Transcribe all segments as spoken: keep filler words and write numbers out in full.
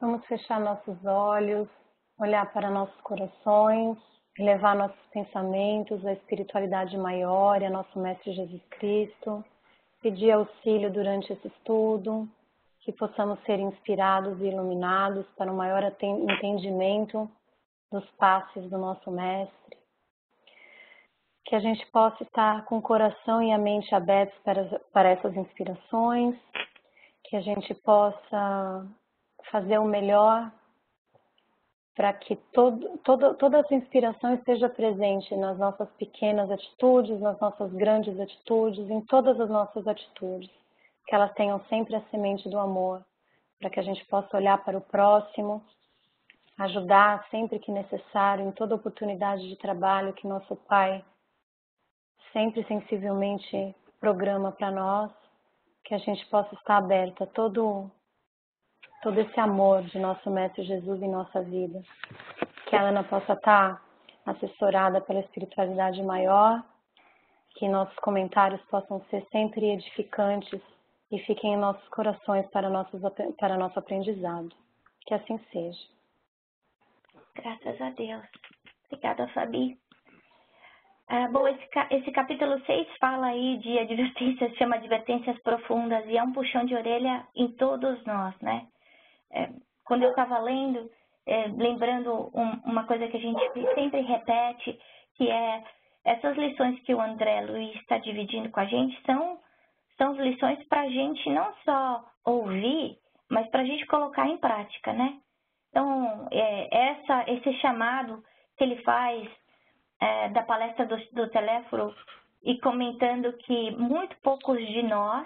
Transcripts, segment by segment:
Vamos fechar nossos olhos, olhar para nossos corações, elevar nossos pensamentos à espiritualidade maior e a nosso Mestre Jesus Cristo, pedir auxílio durante esse estudo, que possamos ser inspirados e iluminados para um maior entendimento dos passos do nosso Mestre, que a gente possa estar com o coração e a mente abertos para, para essas inspirações, que a gente possa fazer o melhor para que todo, todo, toda essa inspiração esteja presente nas nossas pequenas atitudes, nas nossas grandes atitudes, em todas as nossas atitudes, que elas tenham sempre a semente do amor, para que a gente possa olhar para o próximo, ajudar sempre que necessário, em toda oportunidade de trabalho que nosso Pai sempre sensivelmente programa para nós, que a gente possa estar aberto a todo, todo esse amor de nosso Mestre Jesus em nossa vida. Que a Ana possa estar assessorada pela espiritualidade maior, que nossos comentários possam ser sempre edificantes e fiquem em nossos corações para, nossos, para nosso aprendizado. Que assim seja. Graças a Deus. Obrigada, Fabi. Ah, bom, esse, esse capítulo seis fala aí de advertências, chama advertências profundas, e é um puxão de orelha em todos nós, né? É, quando eu estava lendo, é, lembrando um, uma coisa que a gente sempre repete, que é essas lições que o André Luiz está dividindo com a gente, são, são lições para a gente não só ouvir, mas para a gente colocar em prática, né? Então, é, essa, esse chamado que ele faz é, da palestra do, do Teléforo e comentando que muito poucos de nós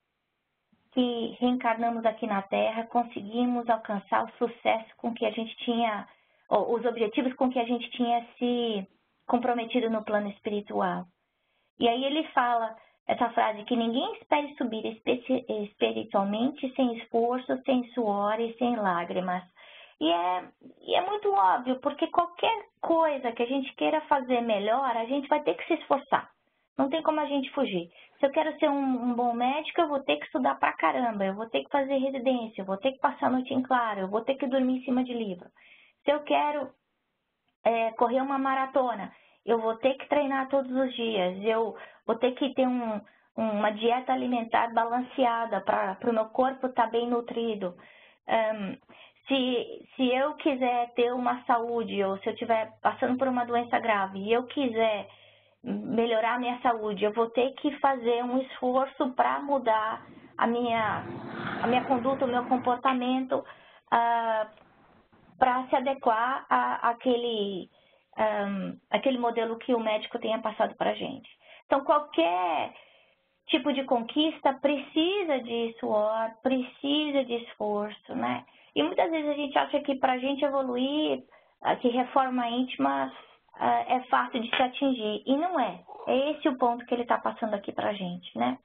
que reencarnamos aqui na Terra conseguimos alcançar o sucesso com que a gente tinha, ou os objetivos com que a gente tinha se comprometido no plano espiritual. E aí ele fala essa frase que ninguém espere subir espiritualmente sem esforço, sem suor e sem lágrimas. E é, e é muito óbvio, porque qualquer coisa que a gente queira fazer melhor, a gente vai ter que se esforçar. Não tem como a gente fugir. Se eu quero ser um, um bom médico, eu vou ter que estudar pra caramba, eu vou ter que fazer residência, eu vou ter que passar a noite em claro, eu vou ter que dormir em cima de livro. Se eu quero é, correr uma maratona, eu vou ter que treinar todos os dias, eu vou ter que ter um, uma dieta alimentar balanceada para o meu corpo estar bem nutrido. Um, Se, se eu quiser ter uma saúde, ou se eu estiver passando por uma doença grave e eu quiser melhorar a minha saúde, eu vou ter que fazer um esforço para mudar a minha, a minha conduta, o meu comportamento, uh, para se adequar a, àquele, um, àquele modelo que o médico tenha passado para a gente. Então, qualquer tipo de conquista precisa de suor, precisa de esforço, né? E muitas vezes a gente acha que para a gente evoluir, que reforma íntima é fácil de se atingir. E não é. É esse o ponto que ele está passando aqui para a gente, né?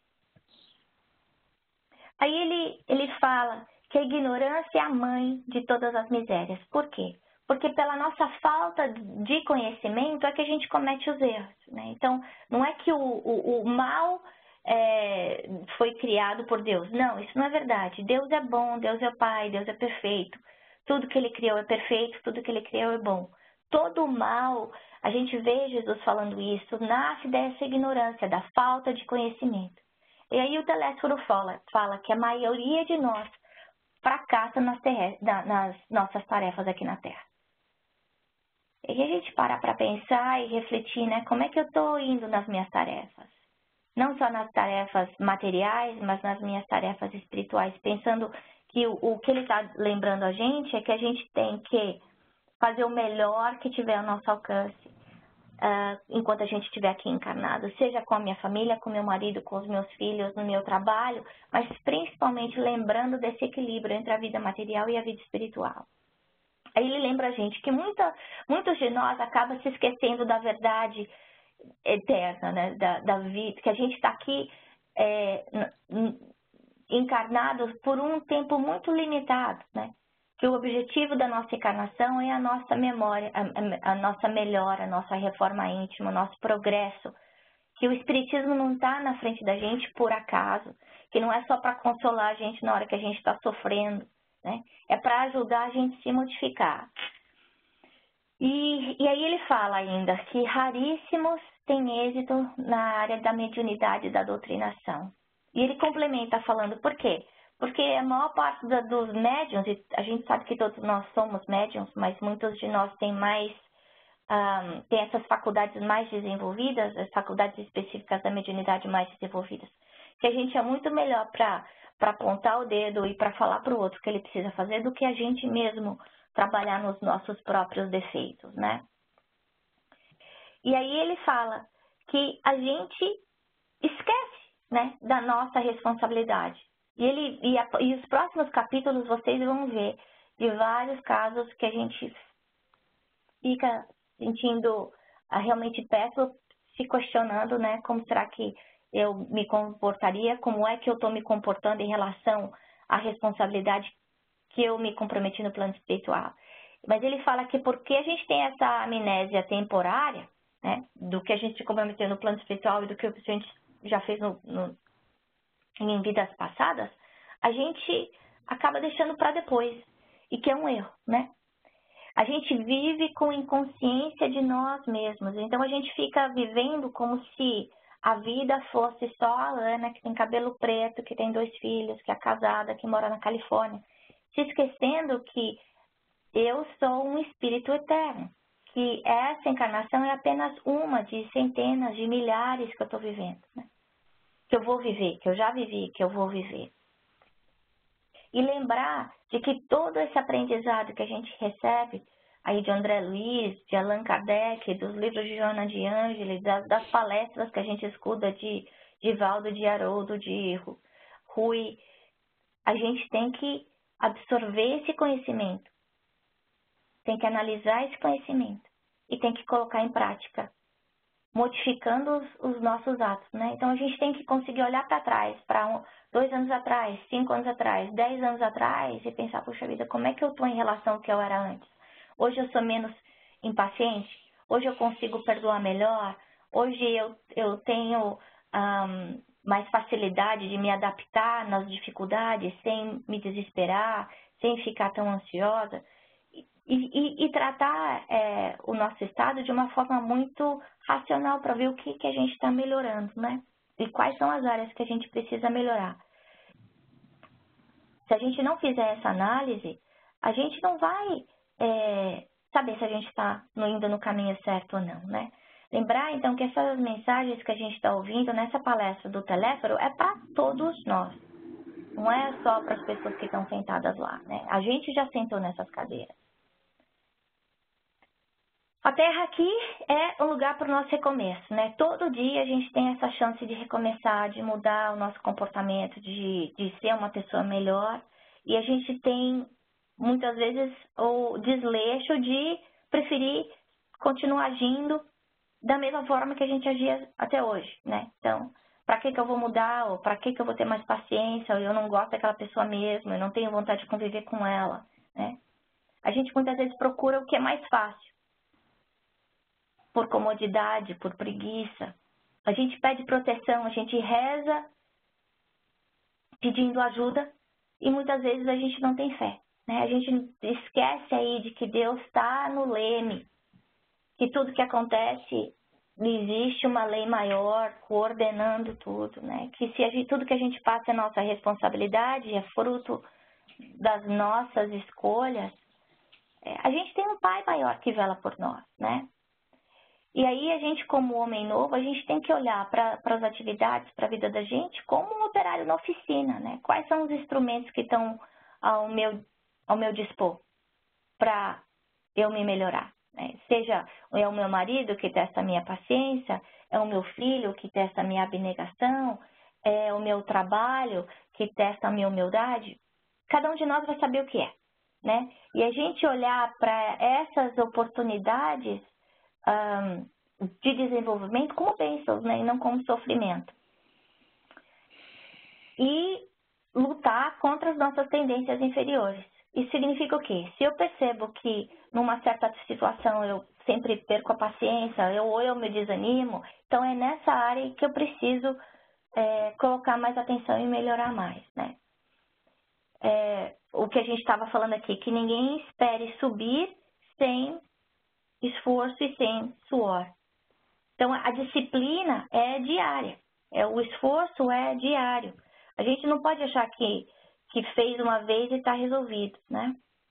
Aí ele, ele fala que a ignorância é a mãe de todas as misérias. Por quê? Porque pela nossa falta de conhecimento é que a gente comete os erros, né? Então, não é que o, o, o mal é, foi criado por Deus. Não, isso não é verdade. Deus é bom, Deus é o Pai, Deus é perfeito. Tudo que Ele criou é perfeito, tudo que Ele criou é bom. Todo o mal, a gente vê Jesus falando isso, nasce dessa ignorância, da falta de conhecimento. E aí o Teléforo fala, fala que a maioria de nós fracassa nas, nas nossas tarefas aqui na Terra. E aí a gente para para pensar e refletir, né? Como é que eu estou indo nas minhas tarefas? Não só nas tarefas materiais, mas nas minhas tarefas espirituais. Pensando que o, o que ele está lembrando a gente é que a gente tem que fazer o melhor que tiver ao nosso alcance uh, enquanto a gente estiver aqui encarnado. Seja com a minha família, com meu marido, com os meus filhos, no meu trabalho, mas principalmente lembrando desse equilíbrio entre a vida material e a vida espiritual. Aí ele lembra a gente que muita, muitos de nós acabam se esquecendo da verdade eterna, né? da, da vida, que a gente está aqui é, encarnados por um tempo muito limitado, né? Que o objetivo da nossa encarnação é a nossa memória, a, a, a nossa melhora, a nossa reforma íntima, o nosso progresso, que o Espiritismo não está na frente da gente por acaso, que não é só para consolar a gente na hora que a gente está sofrendo, né? É para ajudar a gente a se modificar. E, e aí ele fala ainda que raríssimos têm êxito na área da mediunidade e da doutrinação. E ele complementa falando por quê? Porque a maior parte da, dos médiuns, e a gente sabe que todos nós somos médiuns, mas muitos de nós têm mais, um, têm essas faculdades mais desenvolvidas, as faculdades específicas da mediunidade mais desenvolvidas, que a gente é muito melhor para para apontar o dedo e para falar para o outro o que ele precisa fazer do que a gente mesmo trabalhar nos nossos próprios defeitos, né? E aí ele fala que a gente esquece, né, da nossa responsabilidade. E, ele, e, a, e os próximos capítulos vocês vão ver de vários casos que a gente fica sentindo ah, realmente perto, se questionando, né, como será que eu me comportaria, como é que eu estou me comportando em relação à responsabilidade que eu me comprometi no plano espiritual. Mas ele fala que porque a gente tem essa amnésia temporária, né, do que a gente se comprometeu no plano espiritual e do que a gente já fez no, no, em vidas passadas, a gente acaba deixando para depois, e que é um erro, né? A gente vive com inconsciência de nós mesmos, então a gente fica vivendo como se a vida fosse só a Ana, que tem cabelo preto, que tem dois filhos, que é casada, que mora na Califórnia, se esquecendo que eu sou um espírito eterno, que essa encarnação é apenas uma de centenas, de milhares que eu estou vivendo, né? Que eu vou viver, que eu já vivi, que eu vou viver. E lembrar de que todo esse aprendizado que a gente recebe aí de André Luiz, de Allan Kardec, dos livros de Joana de Ângeles, das, das palestras que a gente escuta de, de Valdo, de Haroldo, de Rui, a gente tem que absorver esse conhecimento, tem que analisar esse conhecimento e tem que colocar em prática, modificando os, os nossos atos, né? Então, a gente tem que conseguir olhar para trás, para um, dois anos atrás, cinco anos atrás, dez anos atrás e pensar, puxa vida, como é que eu estou em relação ao que eu era antes? Hoje eu sou menos impaciente? Hoje eu consigo perdoar melhor? Hoje eu, eu tenho um, mais facilidade de me adaptar nas dificuldades sem me desesperar, sem ficar tão ansiosa? E, e, e tratar é, o nosso estado de uma forma muito racional para ver o que, que a gente está melhorando, né? E quais são as áreas que a gente precisa melhorar. Se a gente não fizer essa análise, a gente não vai é, saber se a gente está indo no caminho certo ou não, né? Lembrar, então, que essas mensagens que a gente está ouvindo nessa palestra do Teléforo é para todos nós. Não é só para as pessoas que estão sentadas lá, né? A gente já sentou nessas cadeiras. A Terra aqui é um lugar para o nosso recomeço, né? Todo dia a gente tem essa chance de recomeçar, de mudar o nosso comportamento, de, de ser uma pessoa melhor. E a gente tem, muitas vezes, o desleixo de preferir continuar agindo da mesma forma que a gente agia até hoje, né? Então, para que que eu vou mudar? Ou para que que eu vou ter mais paciência? Ou eu não gosto daquela pessoa mesmo, eu não tenho vontade de conviver com ela, né? A gente muitas vezes procura o que é mais fácil. Por comodidade, por preguiça. A gente pede proteção, a gente reza pedindo ajuda e muitas vezes a gente não tem fé, né? A gente esquece aí de que Deus está no leme, que tudo que acontece, existe uma lei maior coordenando tudo, né? Que se a gente, tudo que a gente passa é nossa responsabilidade, é fruto das nossas escolhas, é, a gente tem um Pai maior que vela por nós, né? E aí a gente, como homem novo, a gente tem que olhar para as atividades, para a vida da gente, como um operário na oficina, né? Quais são os instrumentos que estão ao meu, ao meu dispor para eu me melhorar, né? Seja é o meu marido que testa a minha paciência, é o meu filho que testa a minha abnegação, é o meu trabalho que testa a minha humildade. Cada um de nós vai saber o que é, né? E a gente olhar para essas oportunidades Um, de desenvolvimento como bênçãos, né, e não como sofrimento. E lutar contra as nossas tendências inferiores. Isso significa o quê? Se eu percebo que numa certa situação eu sempre perco a paciência, eu, ou eu me desanimo, então é nessa área que eu preciso é, colocar mais atenção e melhorar mais, né? É, o que que a gente estava falando aqui, que ninguém espere subir sem esforço e sem suor. Então, a disciplina é diária, é, o esforço é diário. A gente não pode achar que, que fez uma vez e está resolvido, né?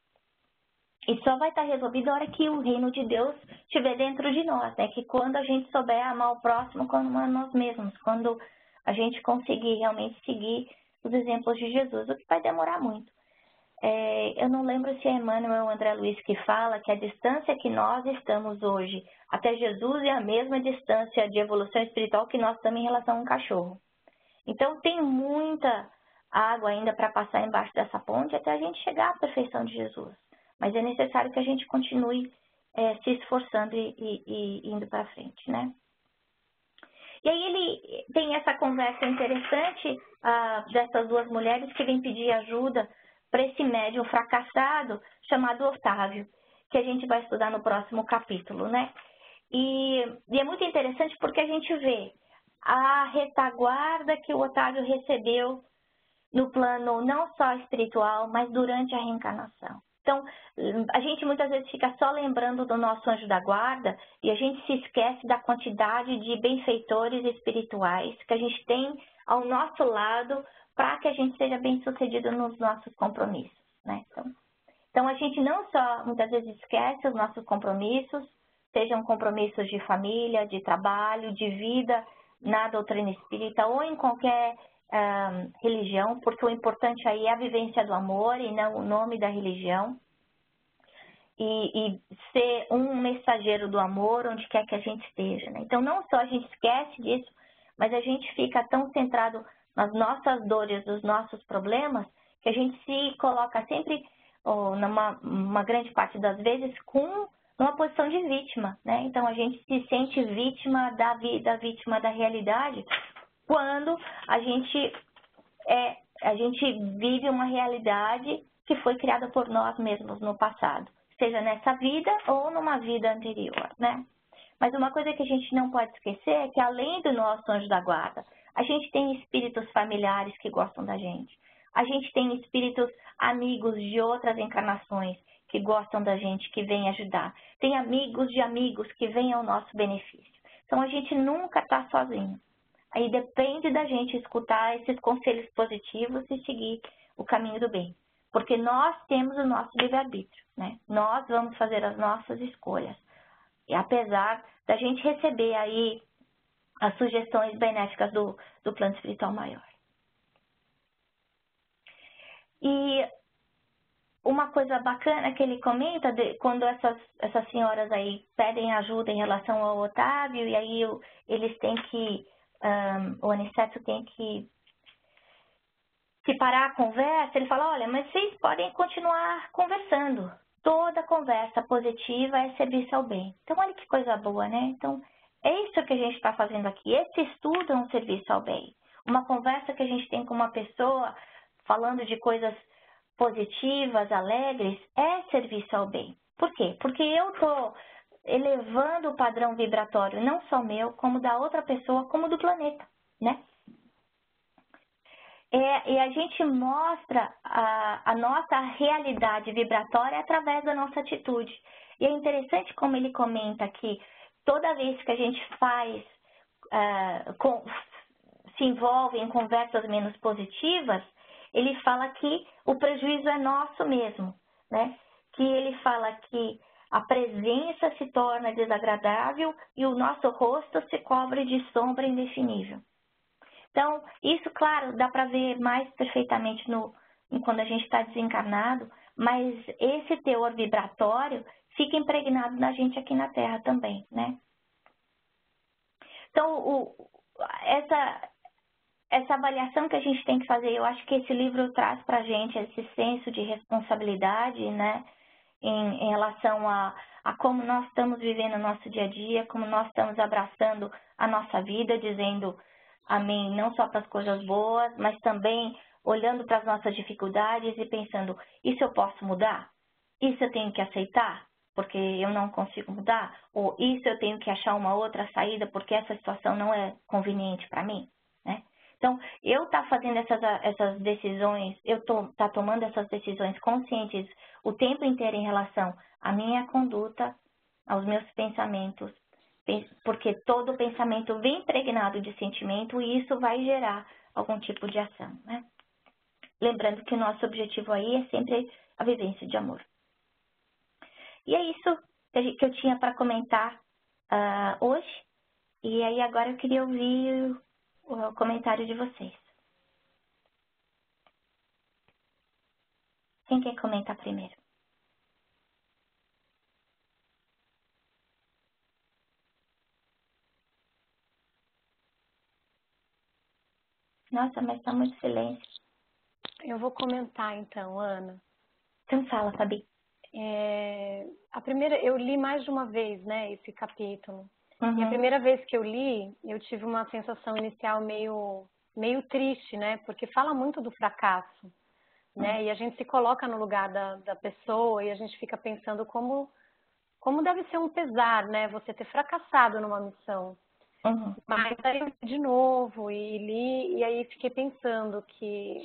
E só vai estar resolvido a hora que o reino de Deus estiver dentro de nós, né? Que quando a gente souber amar o próximo como a nós mesmos, quando a gente conseguir realmente seguir os exemplos de Jesus, o que vai demorar muito. É, eu não lembro se é Emmanuel ou André Luiz que fala que a distância que nós estamos hoje até Jesus é a mesma distância de evolução espiritual que nós estamos em relação a um cachorro. Então, tem muita água ainda para passar embaixo dessa ponte até a gente chegar à perfeição de Jesus. Mas é necessário que a gente continue é, se esforçando e, e, e indo para frente, né? E aí ele tem essa conversa interessante ah, dessas duas mulheres que vêm pedir ajuda para esse médium fracassado chamado Otávio, que a gente vai estudar no próximo capítulo, né? E, e é muito interessante porque a gente vê a retaguarda que o Otávio recebeu no plano não só espiritual, mas durante a reencarnação. Então, a gente muitas vezes fica só lembrando do nosso anjo da guarda e a gente se esquece da quantidade de benfeitores espirituais que a gente tem ao nosso lado para que a gente seja bem sucedido nos nossos compromissos, né? Então, então, a gente não só muitas vezes esquece os nossos compromissos, sejam compromissos de família, de trabalho, de vida na doutrina espírita ou em qualquer Um, religião, porque o importante aí é a vivência do amor e não o nome da religião. E, e ser um mensageiro do amor onde quer que a gente esteja, né? Então, não só a gente esquece disso, mas a gente fica tão centrado nas nossas dores, nos nossos problemas, que a gente se coloca sempre, ou numa uma grande parte das vezes, com uma posição de vítima, né? Então, a gente se sente vítima da vida, vítima da realidade, quando a gente, é, a gente vive uma realidade que foi criada por nós mesmos no passado, seja nessa vida ou numa vida anterior, né? Mas uma coisa que a gente não pode esquecer é que além do nosso anjo da guarda, a gente tem espíritos familiares que gostam da gente, a gente tem espíritos amigos de outras encarnações que gostam da gente, que vêm ajudar, tem amigos de amigos que vêm ao nosso benefício. Então, a gente nunca está sozinho. Aí depende da gente escutar esses conselhos positivos e seguir o caminho do bem. Porque nós temos o nosso livre-arbítrio, né? Nós vamos fazer as nossas escolhas. E apesar da gente receber aí as sugestões benéficas do, do plano espiritual maior. E uma coisa bacana que ele comenta, de, quando essas, essas senhoras aí pedem ajuda em relação ao Otávio, e aí eles têm que... Um, o Aniceto tem que, que parar a conversa, ele fala, olha, mas vocês podem continuar conversando. Toda conversa positiva é serviço ao bem. Então, olha que coisa boa, né? Então, é isso que a gente está fazendo aqui. Esse estudo é um serviço ao bem. Uma conversa que a gente tem com uma pessoa falando de coisas positivas, alegres, é serviço ao bem. Por quê? Porque eu estou... elevando o padrão vibratório, não só meu, como da outra pessoa, como do planeta, né? É, e a gente mostra a, a nossa realidade vibratória através da nossa atitude. E é interessante como ele comenta que toda vez que a gente faz, uh, com, se envolve em conversas menos positivas, ele fala que o prejuízo é nosso mesmo, né? Que ele fala que a presença se torna desagradável e o nosso rosto se cobre de sombra indefinível. Então, isso, claro, dá para ver mais perfeitamente no, quando a gente está desencarnado, mas esse teor vibratório fica impregnado na gente aqui na Terra também, né? Então, o, essa, essa avaliação que a gente tem que fazer, eu acho que esse livro traz para a gente esse senso de responsabilidade, né? Em, em relação a, a como nós estamos vivendo o nosso dia a dia, como nós estamos abraçando a nossa vida, dizendo amém, não só para as coisas boas, mas também olhando para as nossas dificuldades e pensando, isso eu posso mudar? Isso eu tenho que aceitar, porque eu não consigo mudar? Ou isso eu tenho que achar uma outra saída, porque essa situação não é conveniente para mim? Né? Então, eu tá fazendo essas, essas decisões, eu tô tá tomando essas decisões conscientes o tempo inteiro em relação à minha conduta, aos meus pensamentos, porque todo pensamento vem impregnado de sentimento e isso vai gerar algum tipo de ação, né? Lembrando que o nosso objetivo aí é sempre a vivência de amor. E é isso que eu tinha para comentar uh, hoje. E aí agora eu queria ouvir o, o comentário de vocês. Quem quer comentar primeiro? Nossa, mas tá muito silêncio. Eu vou comentar então, Ana. Então fala, Fabi. É, a primeira, eu li mais de uma vez, né, esse capítulo. Uhum. E a primeira vez que eu li, eu tive uma sensação inicial meio, meio triste, né, porque fala muito do fracasso, né, uhum. e a gente se coloca no lugar da, da pessoa e a gente fica pensando como, como deve ser um pesar, né, você ter fracassado numa missão. Uhum. Mas aí eu li de novo e li, e aí fiquei pensando que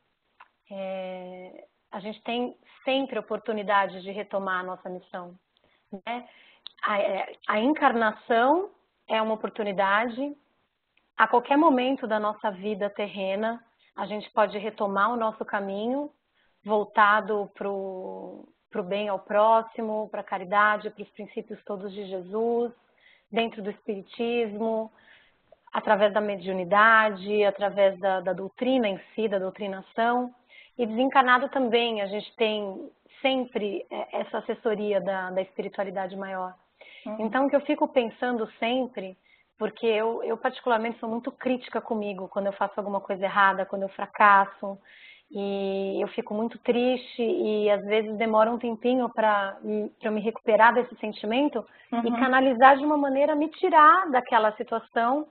é, a gente tem sempre oportunidade de retomar a nossa missão, né? A, a encarnação é uma oportunidade. A qualquer momento da nossa vida terrena, a gente pode retomar o nosso caminho, voltado para o bem ao próximo, para a caridade, para os princípios todos de Jesus, dentro do Espiritismo, através da mediunidade, através da, da doutrina em si, da doutrinação. E desencarnado também, a gente tem sempre essa assessoria da, da espiritualidade maior. Uhum. Então, o que eu fico pensando sempre, porque eu, eu particularmente sou muito crítica comigo quando eu faço alguma coisa errada, quando eu fracasso, e eu fico muito triste e às vezes demora um tempinho para eu me recuperar desse sentimento uhum. e canalizar de uma maneira a me tirar daquela situação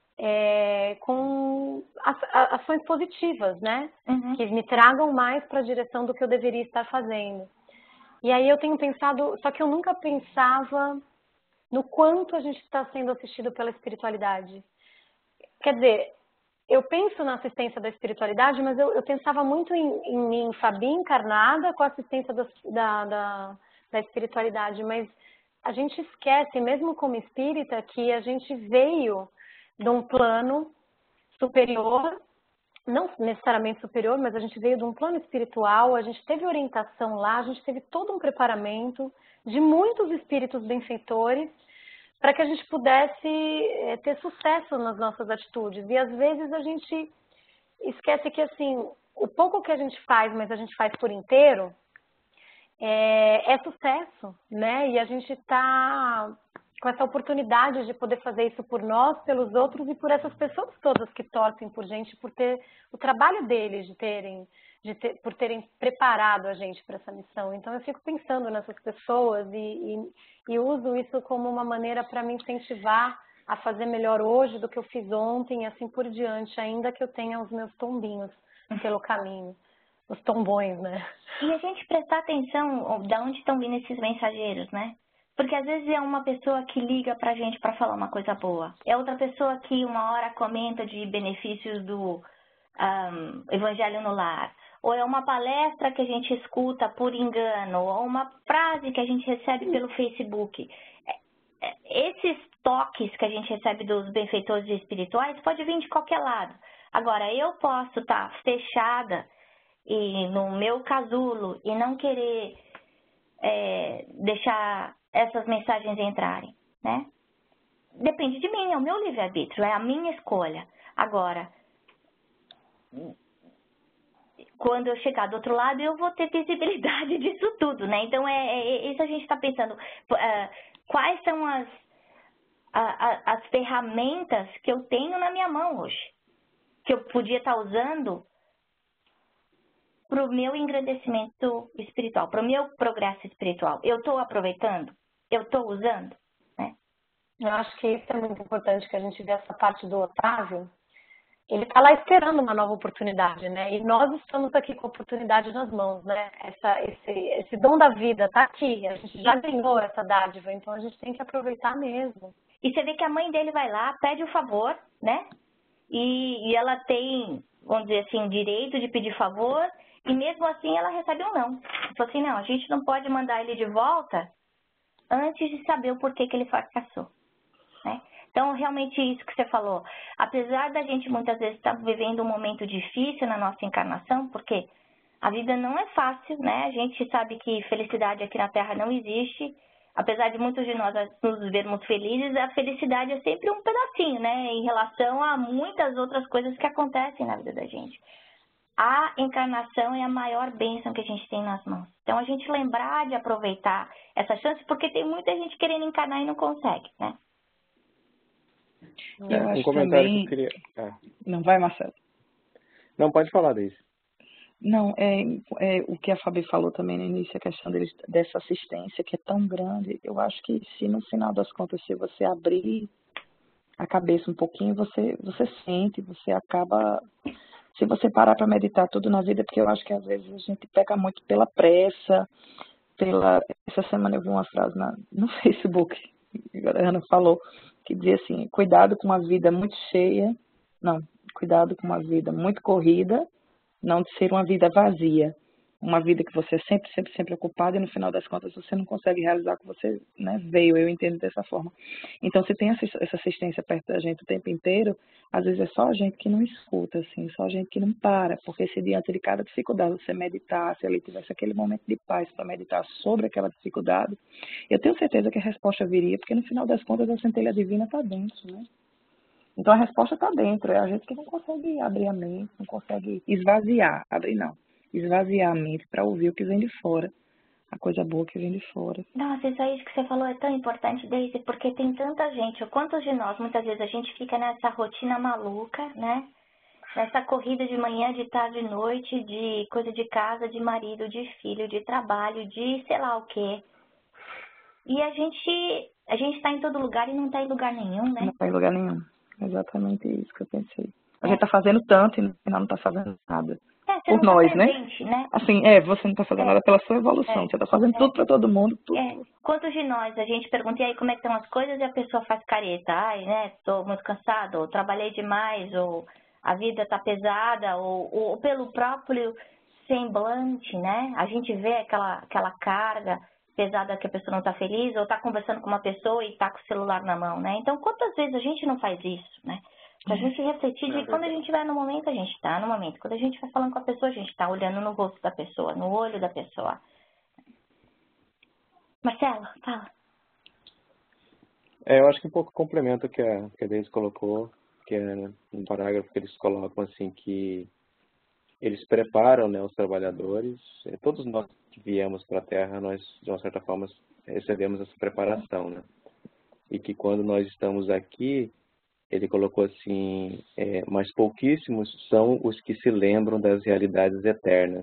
É, com ações positivas, né? Uhum. Que me tragam mais para a direção do que eu deveria estar fazendo. E aí eu tenho pensado, só que eu nunca pensava no quanto a gente está sendo assistido pela espiritualidade. Quer dizer, eu penso na assistência da espiritualidade, mas eu, eu pensava muito em, em mim, Fabi, encarnada, com a assistência da, da, da, da espiritualidade. Mas a gente esquece, mesmo como espírita, que a gente veio de um plano superior, não necessariamente superior, mas a gente veio de um plano espiritual, a gente teve orientação lá, a gente teve todo um preparamento de muitos espíritos benfeitores para que a gente pudesse é, ter sucesso nas nossas atitudes. E às vezes a gente esquece que assim, o pouco que a gente faz, mas a gente faz por inteiro, é, é sucesso, né? E a gente está com essa oportunidade de poder fazer isso por nós, pelos outros e por essas pessoas todas que torcem por gente, por ter o trabalho deles, de terem, de ter, por terem preparado a gente para essa missão. Então eu fico pensando nessas pessoas e, e, e uso isso como uma maneira para me incentivar a fazer melhor hoje do que eu fiz ontem e assim por diante, ainda que eu tenha os meus tombinhos pelo caminho. Os tombões, né? E a gente prestar atenção de onde estão vindo esses mensageiros, né? Porque às vezes é uma pessoa que liga pra gente para falar uma coisa boa. É outra pessoa que uma hora comenta de benefícios do um, Evangelho no Lar. Ou é uma palestra que a gente escuta por engano. Ou uma frase que a gente recebe pelo Facebook. Esses toques que a gente recebe dos benfeitores espirituais pode vir de qualquer lado. Agora, eu posso estar fechada e no meu casulo e não querer é, deixar essas mensagens entrarem, né? Depende de mim, é o meu livre-arbítrio, é a minha escolha. Agora, quando eu chegar do outro lado, eu vou ter visibilidade disso tudo, né? Então, é, é isso a gente está pensando. Uh, quais são as, a, a, as ferramentas que eu tenho na minha mão hoje? Que eu podia estar usando para o meu engrandecimento espiritual, para o meu progresso espiritual. Eu estou aproveitando? Eu estou usando? Né? Eu acho que isso é muito importante, que a gente vê essa parte do Otávio. Ele está lá esperando uma nova oportunidade, né? E nós estamos aqui com a oportunidade nas mãos, né? Essa, esse, esse dom da vida está aqui, a gente já ganhou essa dádiva, então a gente tem que aproveitar mesmo. E você vê que a mãe dele vai lá, pede o favor, né? e, e ela tem, vamos dizer assim, direito de pedir favor, e mesmo assim ela recebe um não. Falou assim, não, a gente não pode mandar ele de volta antes de saber o porquê que ele fracassou, né? Então, realmente isso que você falou, apesar da gente muitas vezes estar vivendo um momento difícil na nossa encarnação, porque a vida não é fácil, né? A gente sabe que felicidade aqui na Terra não existe, apesar de muitos de nós nos vermos felizes, a felicidade é sempre um pedacinho, né? Em relação a muitas outras coisas que acontecem na vida da gente. A encarnação é a maior bênção que a gente tem nas mãos. Então, a gente lembrar de aproveitar essa chance, porque tem muita gente querendo encarnar e não consegue, né? É, Eu um acho comentário também... que eu queria... Ah. Não, vai, Marcelo. Não, pode falar disso. Não, é, é o que a Fabi falou também no início, a questão deles, dessa assistência que é tão grande. Eu acho que se no final das contas, se você abrir a cabeça um pouquinho, você, você sente, você acaba... Se você parar para meditar tudo na vida, porque eu acho que às vezes a gente peca muito pela pressa, pela... Essa semana eu vi uma frase na, no Facebook, agora a Ana falou, que dizia assim, cuidado com uma vida muito cheia, não, cuidado com uma vida muito corrida, não de ser uma vida vazia, uma vida que você é sempre, sempre, sempre ocupado e no final das contas você não consegue realizar o que você, né, veio, eu entendo dessa forma. Então, se tem essa assistência perto da gente o tempo inteiro, às vezes é só a gente que não escuta, assim, só a gente que não para, porque se diante de cada dificuldade você meditar, se ali tivesse aquele momento de paz para meditar sobre aquela dificuldade, eu tenho certeza que a resposta viria, porque no final das contas a centelha divina está dentro, né? Então, a resposta está dentro, é a gente que não consegue abrir a mente, não consegue esvaziar, abrir não, esvaziar a mente para ouvir o que vem de fora, a coisa boa que vem de fora. Nossa, isso aí que você falou é tão importante, Daisy, porque tem tanta gente, quantos de nós, muitas vezes a gente fica nessa rotina maluca, né? Nessa corrida de manhã, de tarde, de noite, de coisa de casa, de marido, de filho, de trabalho, de sei lá o quê. E a gente a gente está em todo lugar e não está em lugar nenhum, né? Não está em lugar nenhum. Exatamente isso que eu pensei. A é. gente está fazendo tanto e no final não está fazendo nada. É, por nós, tá presente, né? né? Assim, é, você não está fazendo é. nada pela sua evolução. É. Você está fazendo é. tudo para todo mundo. Tudo. É. Quantos de nós a gente pergunta, e aí, como é que estão as coisas? E a pessoa faz careta. Ai, né, estou muito cansado, ou trabalhei demais, ou a vida está pesada, ou, ou pelo próprio semblante, né? A gente vê aquela, aquela carga pesada que a pessoa não está feliz, ou está conversando com uma pessoa e está com o celular na mão, né? Então, quantas vezes a gente não faz isso, né? Pra gente refletir de quando a gente vai no momento, a gente está no momento. Quando a gente vai falando com a pessoa, a gente está olhando no rosto da pessoa, no olho da pessoa. Marcelo, fala. É, eu acho que um pouco complementa o que a, que a Deise colocou, que é um parágrafo que eles colocam assim, que eles preparam, né, os trabalhadores. Todos nós que viemos para a Terra, nós, de uma certa forma, recebemos essa preparação, né? E que quando nós estamos aqui, ele colocou assim, é, mas pouquíssimos são os que se lembram das realidades eternas.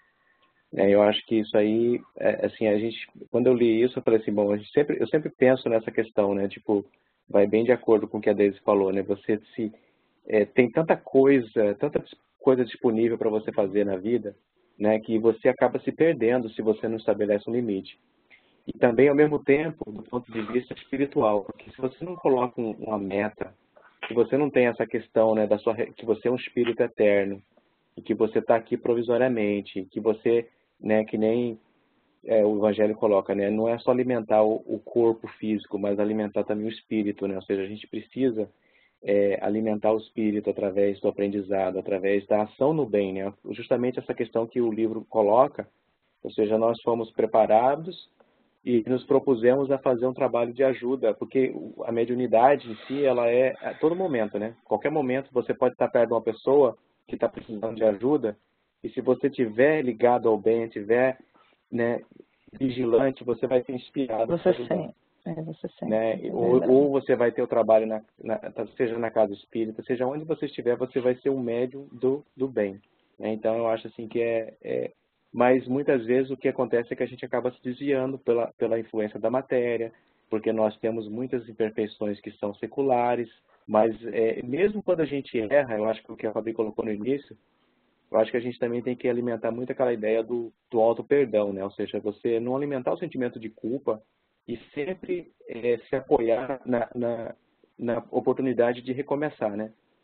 É, eu acho que isso aí, é, assim, a gente, quando eu li isso, eu falei assim, bom, a gente sempre, eu sempre penso nessa questão, né, tipo, vai bem de acordo com o que a Deise falou, né, você se, é, tem tanta coisa, tanta coisa disponível para você fazer na vida, né, que você acaba se perdendo se você não estabelece um limite. E também, ao mesmo tempo, do ponto de vista espiritual, porque se você não coloca um, uma meta, se você não tem essa questão, né, da sua, que você é um espírito eterno, e que você está aqui provisoriamente, que você, né, que nem é, o Evangelho coloca, né, não é só alimentar o, o corpo físico, mas alimentar também o espírito, né, ou seja, a gente precisa é, alimentar o espírito através do aprendizado, através da ação no bem, né, justamente essa questão que o livro coloca, ou seja, nós fomos preparados e nos propusemos a fazer um trabalho de ajuda, porque a mediunidade em si, ela é a todo momento, né? Qualquer momento você pode estar perto de uma pessoa que está precisando de ajuda, e se você estiver ligado ao bem, estiver, né, vigilante, você vai ser inspirado. Você sente. É, você sente. Né? Ou, ou você vai ter o trabalho, na, na, seja na casa espírita, seja onde você estiver, você vai ser um médium do, do bem. Né? Então, eu acho assim que é... é Mas muitas vezes o que acontece é que a gente acaba se desviando pela, pela influência da matéria, porque nós temos muitas imperfeições que são seculares, mas é, mesmo quando a gente erra, eu acho que o que a Fabi colocou no início, eu acho que a gente também tem que alimentar muito aquela ideia do, do auto-perdão, né? Ou seja, você não alimentar o sentimento de culpa e sempre é, se apoiar na, na, na oportunidade de recomeçar, né?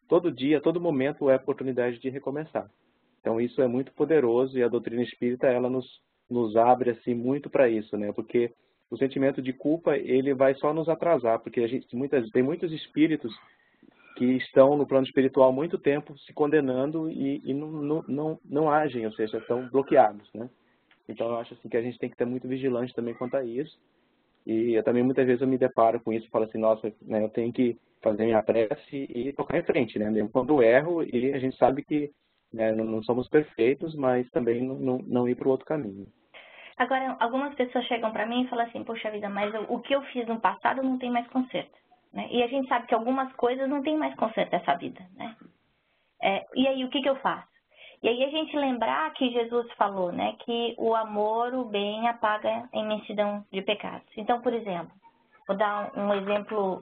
todo dia, todo momento é oportunidade de recomeçar. Então isso é muito poderoso e a doutrina espírita ela nos, nos abre assim muito para isso, né? Porque o sentimento de culpa ele vai só nos atrasar, porque a gente muitas tem muitos espíritos que estão no plano espiritual há muito tempo se condenando e, e não, não, não, não agem, ou seja, estão bloqueados, né? Então eu acho assim que a gente tem que estar muito vigilante também quanto a isso. E eu também muitas vezes eu me deparo com isso e falo assim, nossa, né, eu tenho que fazer minha prece e tocar em frente, né? Mesmo quando eu erro, e a gente sabe que né, não, não somos perfeitos, mas também não, não, não ir para o outro caminho. Agora, algumas pessoas chegam para mim e falam assim, poxa vida, mas o que eu fiz no passado não tem mais conserto. Né? E a gente sabe que algumas coisas não tem mais conserto nessa vida. Né? É, e aí, o que, que eu faço? E aí a gente lembrar que Jesus falou, né, que o amor, o bem, apaga a imensidão de pecados. Então, por exemplo, vou dar um, um exemplo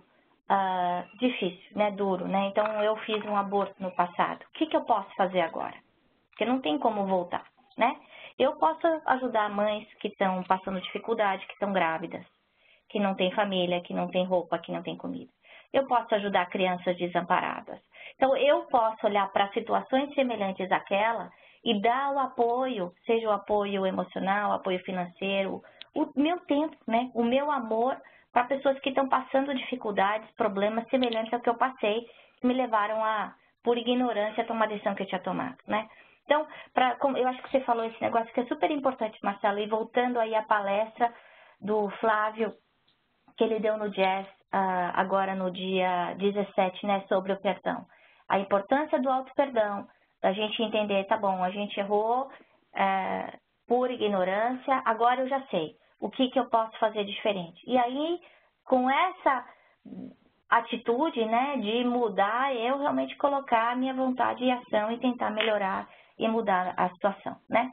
uh, difícil, né, duro, né? Então, eu fiz um aborto no passado. O que, que eu posso fazer agora? Porque não tem como voltar, né? Eu posso ajudar mães que estão passando dificuldade, que estão grávidas, que não têm família, que não têm roupa, que não têm comida. Eu posso ajudar crianças desamparadas. Então, eu posso olhar para situações semelhantes àquela e dar o apoio, seja o apoio emocional, o apoio financeiro, o meu tempo, né? O meu amor para pessoas que estão passando dificuldades, problemas semelhantes ao que eu passei, que me levaram a, por ignorância, a tomar a decisão que eu tinha tomado, né? Então, pra, eu acho que você falou esse negócio que é super importante, Marcelo, e voltando aí à palestra do Flávio, que ele deu no Jazz, uh, agora no dia dezessete, né, sobre o perdão. A importância do auto-perdão, da gente entender, tá bom, a gente errou uh, por ignorância, agora eu já sei o que, que eu posso fazer diferente. E aí, com essa atitude, né, de mudar, eu realmente colocar a minha vontade em ação e tentar melhorar e mudar a situação, né?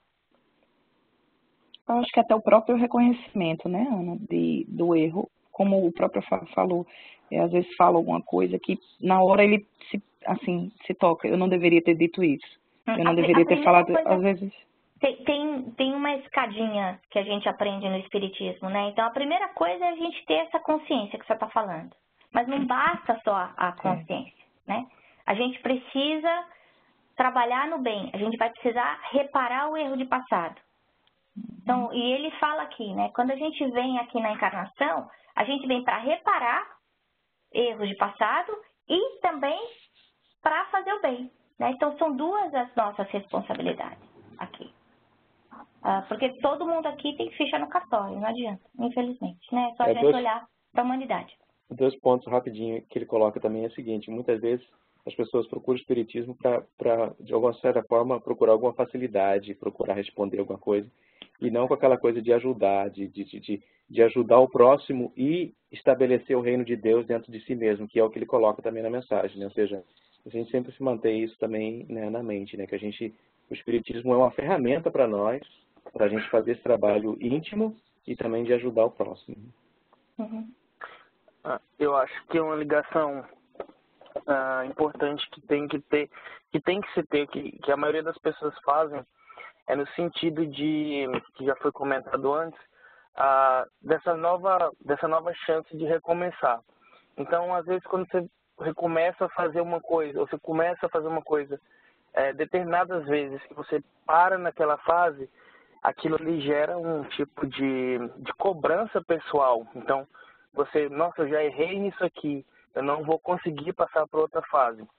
Eu acho que até o próprio reconhecimento, né, Ana, de, do erro, como o próprio falou, é, às vezes fala alguma coisa que na hora ele se, assim, se toca, eu não deveria ter dito isso, eu não a, deveria ter falado, coisa, às vezes... Tem, tem, tem uma escadinha que a gente aprende no Espiritismo, né, então a primeira coisa é a gente ter essa consciência que você está falando, mas não basta só a consciência, é. né, a gente precisa trabalhar no bem, a gente vai precisar reparar o erro de passado. Então, e ele fala aqui, né, quando a gente vem aqui na encarnação, a gente vem para reparar erros de passado e também para fazer o bem, né? Então, são duas as nossas responsabilidades aqui. Ah, porque todo mundo aqui tem ficha no cartório, não adianta, infelizmente, né? É só a é gente dois, olhar para a humanidade. Dois pontos rapidinho que ele coloca também é o seguinte, muitas vezes as pessoas procuram o espiritismo para, de alguma certa forma, procurar alguma facilidade, procurar responder alguma coisa, e não com aquela coisa de ajudar, de, de, de, de ajudar o próximo e estabelecer o reino de Deus dentro de si mesmo, que é o que ele coloca também na mensagem, né? Ou seja, a gente sempre se mantém isso também, né, na mente, né? Que a gente, o espiritismo é uma ferramenta para nós, para a gente fazer esse trabalho íntimo e também de ajudar o próximo. Uhum. Ah, eu acho que é uma ligação ah, importante que tem que ter, que tem que se ter, que, que a maioria das pessoas fazem, é no sentido de, que já foi comentado antes, ah, dessa, nova, dessa nova chance de recomeçar. Então, às vezes, quando você recomeça a fazer uma coisa, ou você começa a fazer uma coisa, é, determinadas vezes que você para naquela fase, aquilo ali gera um tipo de, de cobrança pessoal. Então, você, nossa, eu já errei nisso aqui, eu não vou conseguir passar para outra fase.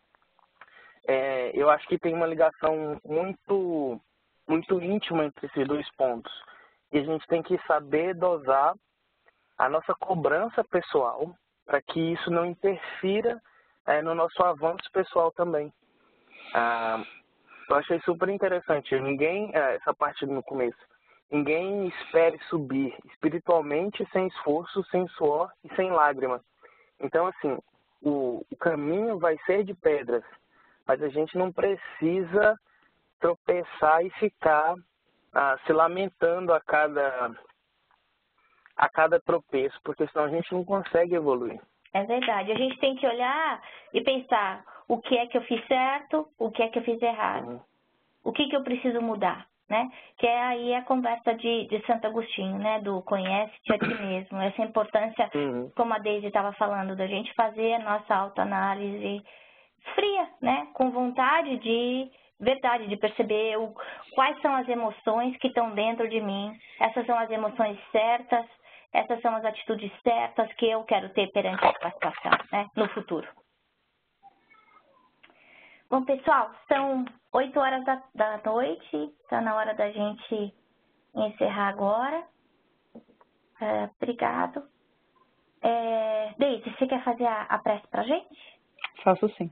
É, eu acho que tem uma ligação muito... muito íntima entre esses dois pontos. E a gente tem que saber dosar a nossa cobrança pessoal para que isso não interfira é, no nosso avanço pessoal também. Ah, eu achei super interessante. Ninguém, essa parte no começo, ninguém espere subir espiritualmente sem esforço, sem suor e sem lágrimas. Então, assim, o, o caminho vai ser de pedras, mas a gente não precisa tropeçar e ficar ah, se lamentando a cada, a cada tropeço, porque senão a gente não consegue evoluir. É verdade. A gente tem que olhar e pensar o que é que eu fiz certo, o que é que eu fiz errado, uhum. o que, que eu preciso mudar, né? Que é aí a conversa de, de Santo Agostinho, né? Do conhece-te a ti mesmo. Essa importância, uhum. como a Deise estava falando, da gente fazer a nossa autoanálise, fria, né? Com vontade de verdade, de perceber o, quais são as emoções que estão dentro de mim. Essas são as emoções certas, essas são as atitudes certas que eu quero ter perante essa situação, né? No futuro. Bom, pessoal, são oito horas da, da noite, está na hora da gente encerrar agora. É, obrigado. É, Deise, você quer fazer a, a prece para a gente? Faço sim.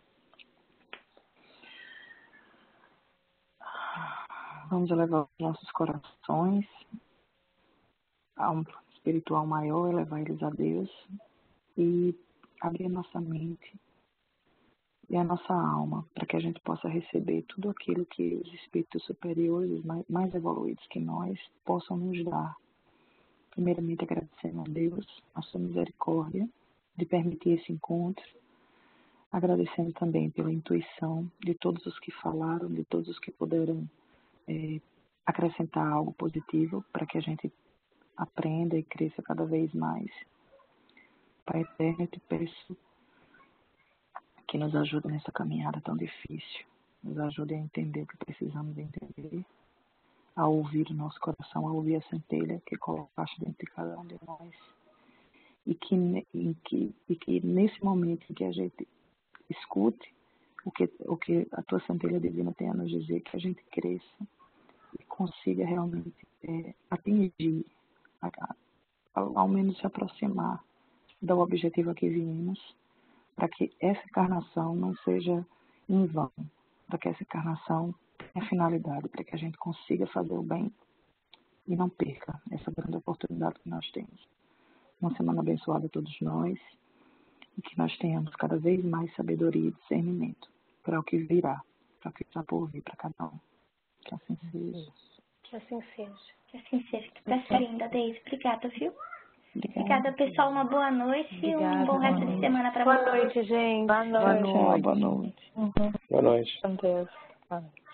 Vamos elevar os nossos corações a um plano espiritual maior, elevar eles a Deus e abrir a nossa mente e a nossa alma para que a gente possa receber tudo aquilo que os espíritos superiores, mais, mais evoluídos que nós, possam nos dar. Primeiramente, agradecendo a Deus a sua misericórdia de permitir esse encontro, agradecendo também pela intuição de todos os que falaram, de todos os que puderam é, acrescentar algo positivo para que a gente aprenda e cresça cada vez mais. Pai eterno, eu te peço que nos ajude nessa caminhada tão difícil, nos ajude a entender o que precisamos entender, a ouvir o nosso coração, a ouvir a centelha que colocaste dentro de cada um de nós, e que, em que, e que nesse momento em que a gente escute o que, o que a tua centelha divina tem a nos dizer, que a gente cresça e consiga realmente é, atingir, a, a, ao menos se aproximar do objetivo a que viemos, para que essa encarnação não seja em vão, para que essa encarnação tenha finalidade, para que a gente consiga fazer o bem e não perca essa grande oportunidade que nós temos. Uma semana abençoada a todos nós e que nós tenhamos cada vez mais sabedoria e discernimento para o que virá, para o que está por vir para cada um. Que assim seja. Que assim seja. Que assim seja. Que peça linda, Deise. Obrigada, viu? Obrigada. Obrigada, pessoal. Uma boa noite Obrigada, e um bom resto boa de semana para Boa vocês. noite, gente. Boa noite. Tchau, boa noite. Uhum. Boa noite. Com Deus. Boa noite.